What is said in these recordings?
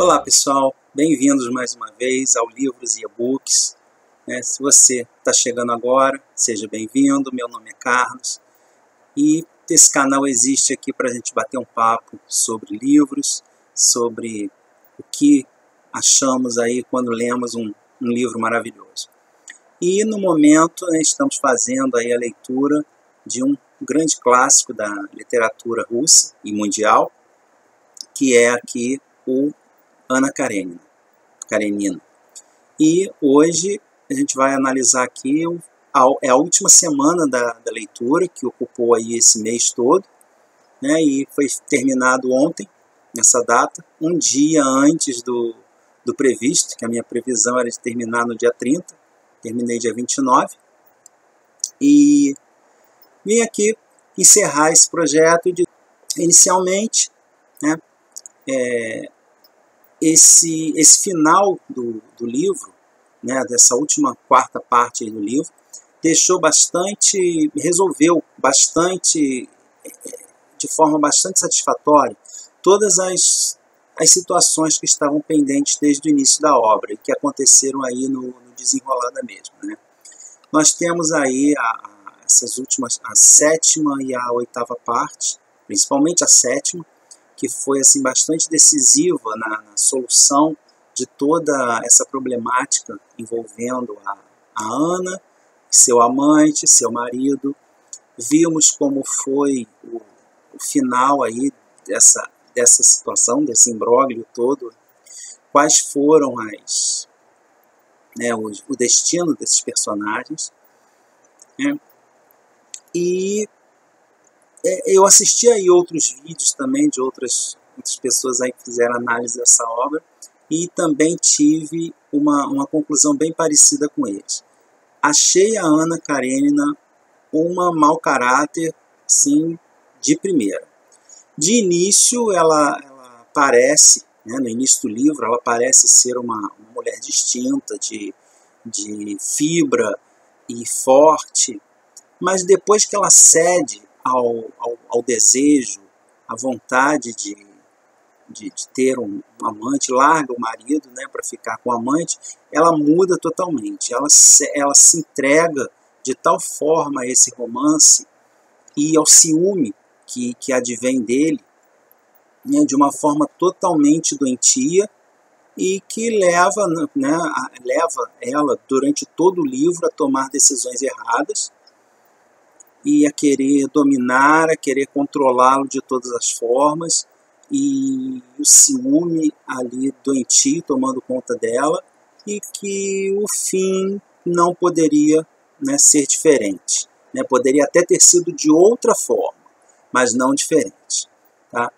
Olá pessoal, bem-vindos mais uma vez ao Livros e E-Books. Se você está chegando agora, seja bem-vindo, meu nome é Carlos e esse canal existe aqui para a gente bater um papo sobre livros, sobre o que achamos aí quando lemos um livro maravilhoso. E no momento estamos fazendo aí a leitura de um grande clássico da literatura russa e mundial, que é aqui o Ana Karenina. E hoje a gente vai analisar aqui a última semana da leitura, que ocupou aí esse mês todo, e foi terminado ontem, nessa data, um dia antes do previsto, que a minha previsão era de terminar no dia 30, terminei dia 29, e vim aqui encerrar esse projeto inicialmente, esse final do livro, dessa última quarta parte aí do livro, resolveu bastante, de forma bastante satisfatória, todas as situações que estavam pendentes desde o início da obra e que aconteceram aí no desenrolar da mesma. Nós temos aí essas últimas, a sétima e a oitava parte, principalmente a sétima, que foi assim, bastante decisiva na solução de toda essa problemática envolvendo a Ana, seu amante, seu marido. Vimos como foi o final aí dessa situação, desse imbróglio todo, quais foram o destino desses personagens. E eu assisti aí outros vídeos também de outras pessoas aí que fizeram análise dessa obra e também tive uma conclusão bem parecida com eles. Achei a Ana Karenina uma mau caráter, sim, de primeira. De início, ela parece, no início do livro, ela parece ser uma mulher distinta, de fibra e forte, mas depois que ela cede ao desejo, à vontade de ter um amante, larga o marido para ficar com o amante, ela muda totalmente. Ela se entrega de tal forma a esse romance e ao ciúme que advém dele, de uma forma totalmente doentia e que leva ela, durante todo o livro, a tomar decisões erradas e a querer dominar, a querer controlá-lo de todas as formas, e o ciúme ali doentio tomando conta dela, e que o fim não poderia ser diferente. Poderia até ter sido de outra forma, mas não diferente. Tá?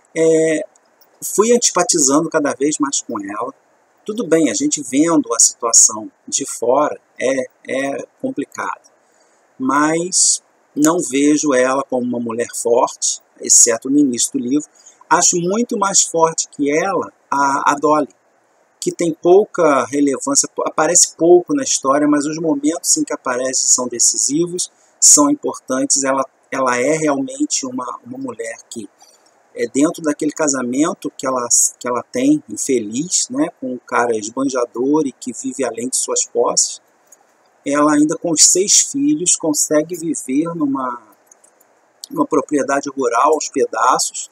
Fui antipatizando cada vez mais com ela. Tudo bem, a gente vendo a situação de fora é complicado, mas não vejo ela como uma mulher forte, exceto no início do livro. Acho muito mais forte que ela a Dolly, que tem pouca relevância, aparece pouco na história, mas os momentos em que aparece são decisivos, são importantes. Ela é realmente uma mulher que, dentro daquele casamento que ela tem, infeliz, com um cara esbanjador e que vive além de suas posses, ela ainda com os 6 filhos consegue viver numa propriedade rural aos pedaços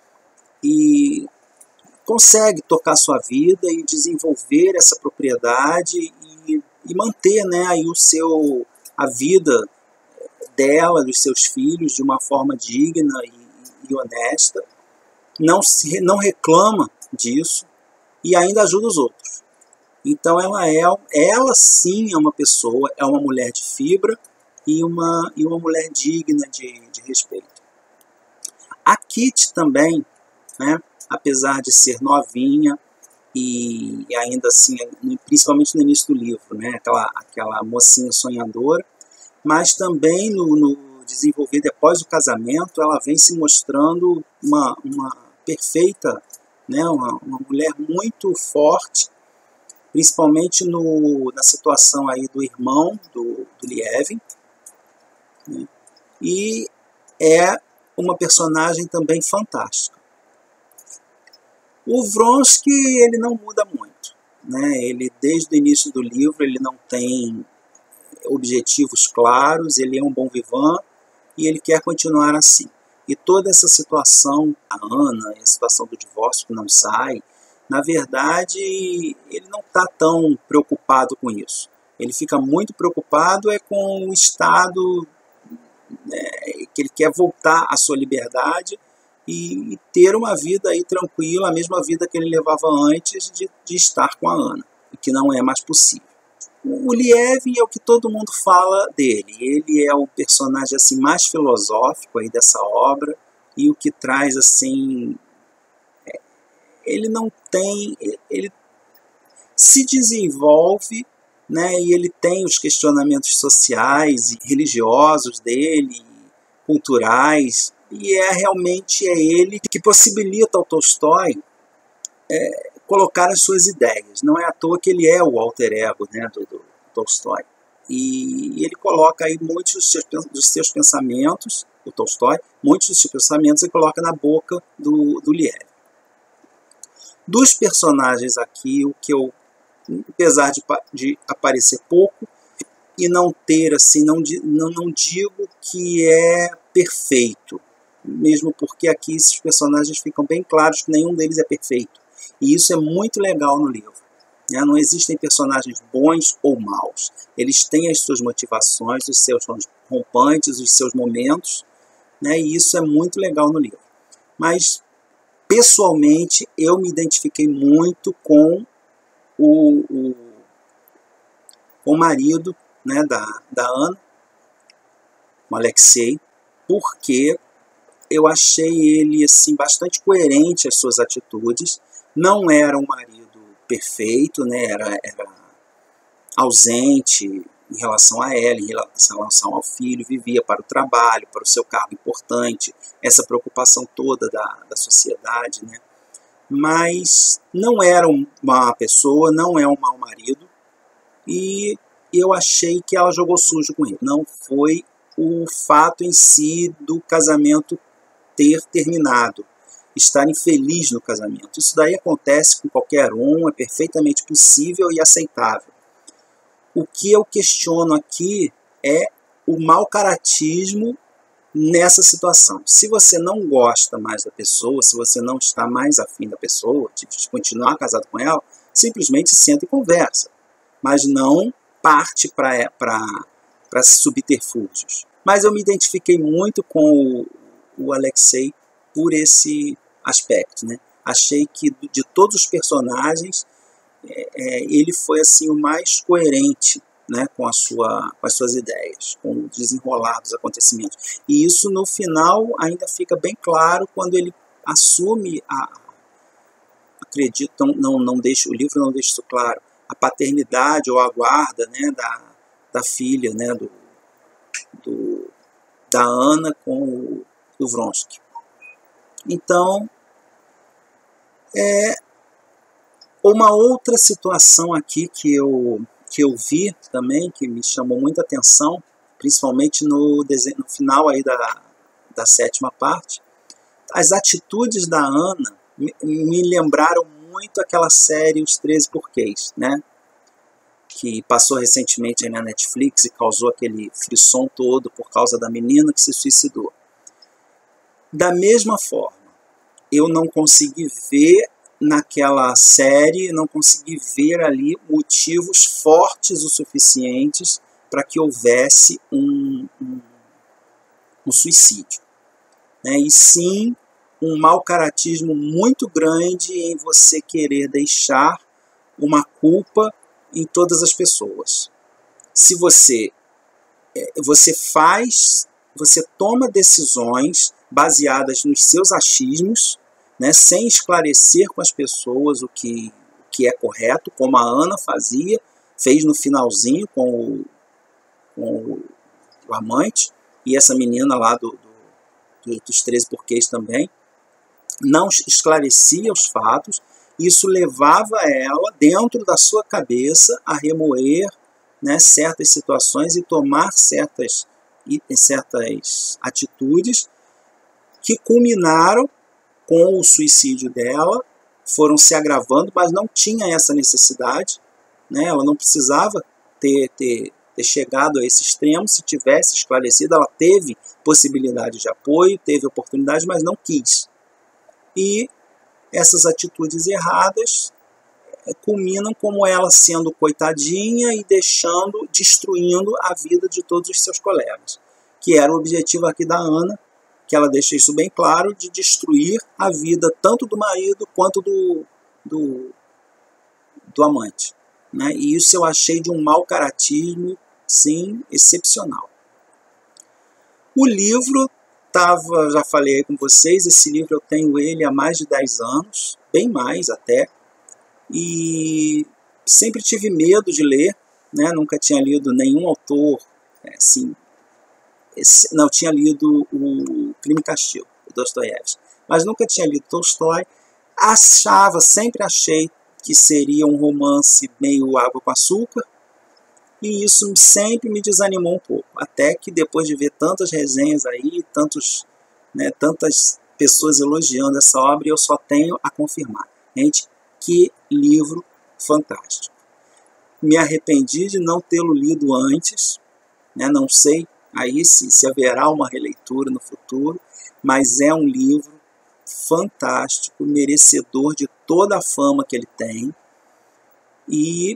e consegue tocar sua vida e desenvolver essa propriedade e manter aí a vida dela, dos seus filhos, de uma forma digna e honesta. Não reclama disso e ainda ajuda os outros. Então ela sim é uma pessoa, é uma mulher de fibra e uma mulher digna de respeito. A Kitty também, apesar de ser novinha e ainda assim, principalmente no início do livro, aquela mocinha sonhadora, mas também no desenvolver depois do casamento, ela vem se mostrando uma perfeita, uma mulher muito forte, principalmente na situação aí do irmão do Lievin, e é uma personagem também fantástica. O Vronsky, ele não muda muito, né? Ele, desde o início do livro, ele não tem objetivos claros, ele é um bom vivant e ele quer continuar assim. E toda essa situação, a Ana, a situação do divórcio que não sai, na verdade, ele não está tão preocupado com isso. Ele fica muito preocupado com o estado, né, que ele quer voltar à sua liberdade e ter uma vida aí tranquila, a mesma vida que ele levava antes de estar com a Ana, e que não é mais possível. O Lievin é o que todo mundo fala dele. Ele é o personagem assim mais filosófico aí dessa obra, e o que traz assim, ele não tem, ele se desenvolve, né, e ele tem os questionamentos sociais e religiosos dele, culturais, e realmente é ele que possibilita ao Tolstói colocar as suas ideias. Não é à toa que ele é o alter ego, né, do Tolstói. E ele coloca aí muitos dos seus pensamentos, o Tolstói, muitos dos seus pensamentos ele coloca na boca do Lievin. Dos personagens aqui, o que eu, apesar de aparecer pouco e não ter, assim, não digo que é perfeito, mesmo porque aqui esses personagens ficam bem claros que nenhum deles é perfeito. E isso é muito legal no livro. Né? Não existem personagens bons ou maus. Eles têm as suas motivações, os seus rompantes, os seus momentos, né? E isso é muito legal no livro. Mas, pessoalmente, eu me identifiquei muito com o marido, né, da Ana, o Alexei, porque eu achei ele assim, bastante coerente às suas atitudes. Não era um marido perfeito, né, era ausente em relação a ela, em relação ao filho, vivia para o trabalho, para o seu cargo importante, essa preocupação toda da sociedade, né? Mas não era uma pessoa, não é um mau marido, e eu achei que ela jogou sujo com ele. Não foi o fato em si do casamento ter terminado, estar infeliz no casamento. Isso daí acontece com qualquer um, é perfeitamente possível e aceitável. O que eu questiono aqui é o mau caratismo nessa situação. Se você não gosta mais da pessoa, se você não está mais afim da pessoa, de continuar casado com ela, simplesmente senta e conversa. Mas não parte para subterfúgios. Mas eu me identifiquei muito com o Alexei por esse aspecto, né? Achei que de todos os personagens, ele foi assim o mais coerente, né, com as suas ideias, com o desenrolar dos acontecimentos. E isso no final ainda fica bem claro quando ele assume acredito, não deixa, o livro não deixa isso claro, a paternidade ou a guarda, né, da filha, né, da Ana com o Vronsky. Então, uma outra situação aqui que eu vi também, que me chamou muita atenção, principalmente no final aí da sétima parte, as atitudes da Ana me lembraram muito aquela série Os 13 Porquês, né? Que passou recentemente aí na Netflix e causou aquele frisson todo por causa da menina que se suicidou. Da mesma forma, eu não consegui ver naquela série, não consegui ver ali motivos fortes o suficientes para que houvesse um suicídio, né? E sim um mau caratismo muito grande em você querer deixar uma culpa em todas as pessoas. Se você toma decisões baseadas nos seus achismos, né, sem esclarecer com as pessoas o que é correto, como a Ana fez no finalzinho com o amante, e essa menina lá dos 13 porquês também, não esclarecia os fatos. Isso levava ela, dentro da sua cabeça, a remoer, né, certas situações e tomar certas atitudes que culminaram com o suicídio dela foram se agravando, mas não tinha essa necessidade, né? Ela não precisava ter chegado a esse extremo. Se tivesse esclarecido, ela teve possibilidade de apoio, teve oportunidade, mas não quis. E essas atitudes erradas culminam como ela sendo coitadinha e destruindo a vida de todos os seus colegas, que era o objetivo aqui da Ana, que ela deixa isso bem claro, de destruir a vida tanto do marido quanto do amante, né? E isso eu achei de um mau caratismo, sim, excepcional. O livro, já falei aí com vocês, esse livro eu tenho ele há mais de 10 anos, bem mais até, e sempre tive medo de ler, né? Nunca tinha lido nenhum autor, assim, não, tinha lido o Crime e Castigo, do Dostoiévski, mas nunca tinha lido Tolstói. Sempre achei que seria um romance meio água com açúcar, e isso sempre me desanimou um pouco, até que depois de ver tantas resenhas aí, tantas pessoas elogiando essa obra, eu só tenho a confirmar. Gente, que livro fantástico. Me arrependi de não tê-lo lido antes, né? Não sei aí se haverá uma releitura no futuro, mas é um livro fantástico, merecedor de toda a fama que ele tem, e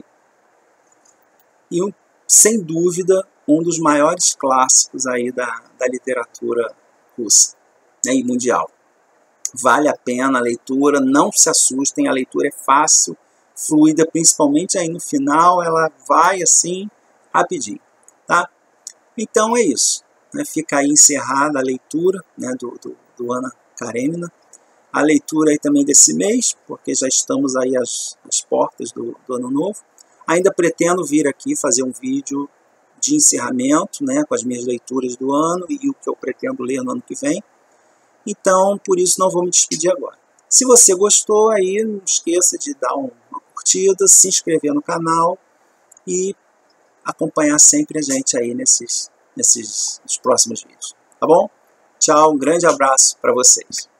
sem dúvida um dos maiores clássicos aí da literatura russa, né, e mundial. Vale a pena a leitura, não se assustem, a leitura é fácil, fluida, principalmente aí no final, ela vai assim rapidinho, tá? Então é isso, né? Fica aí encerrada a leitura, né, do Anna Karenina, a leitura aí também desse mês, porque já estamos aí às portas do ano novo. Ainda pretendo vir aqui fazer um vídeo de encerramento, né, com as minhas leituras do ano e o que eu pretendo ler no ano que vem. Então, por isso não vou me despedir agora. Se você gostou, aí não esqueça de dar uma curtida, se inscrever no canal e acompanhar sempre a gente aí nesses próximos vídeos. Tá bom? Tchau, um grande abraço para vocês.